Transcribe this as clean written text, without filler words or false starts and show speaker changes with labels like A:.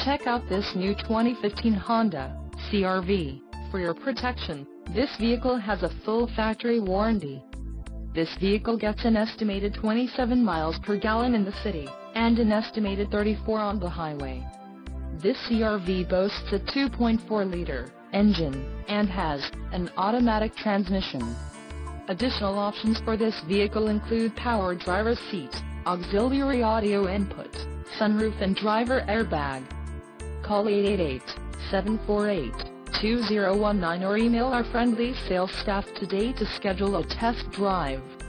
A: Check out this new 2015 Honda CR-V. For your protection, this vehicle has a full factory warranty. This vehicle gets an estimated 27 miles per gallon in the city, and an estimated 34 on the highway. This CR-V boasts a 2.4-liter engine, and has an automatic transmission. Additional options for this vehicle include power driver's seat, auxiliary audio input, sunroof and driver airbag. Call 888-748-2019 or email our friendly sales staff today to schedule a test drive.